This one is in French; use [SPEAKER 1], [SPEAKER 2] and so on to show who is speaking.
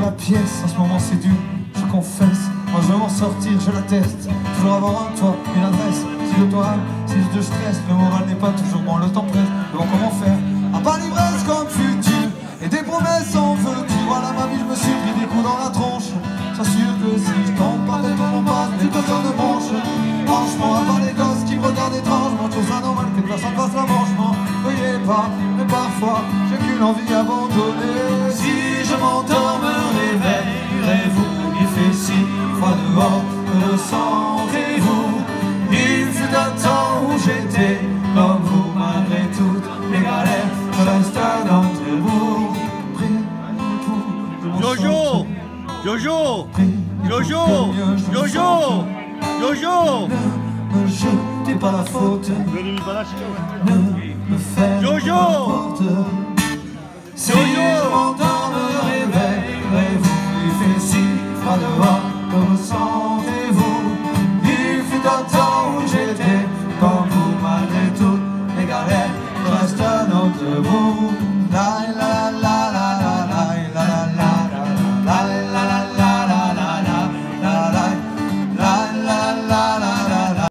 [SPEAKER 1] la pièce, en ce moment c'est dur, je confesse. Moi je veux m'en sortir, je l'atteste. Toujours avoir un toit, une adresse. Si de toi, si de stress, le moral n'est pas toujours bon, le temps presse. Devant comment faire, à part l'ivresse comme futur et des promesses en veux-tu. Voilà ma vie, je me suis pris des coups dans la tronche. J'assure que si je tombe pas des moments passe, des cotons de manche. Franchement, à part les gosses qui me regardent étrangement, je trouve ça normal que personne fasse la manche. M'en veuillez pas, mais parfois j'ai qu'une envie abandonnée. Si je m'endors, me réveillerez-vous. Il fait si froid dehors, que le sentez-vous? Il fut un temps où j'étais comme vous, malgré toutes les galères, je reste d'entre vous.
[SPEAKER 2] Jojo, Jojo, Jojo, Jojo, Jojo.
[SPEAKER 1] Ne me jetez pas la faute, ne me faites pas n'importe. Si je m'endors, me réveillerez-vous. Il fait si froid dehors, comme sentez-vous? Il fut un temps où j'étais comme vous, malgré toutes les galères, je reste un autre vous.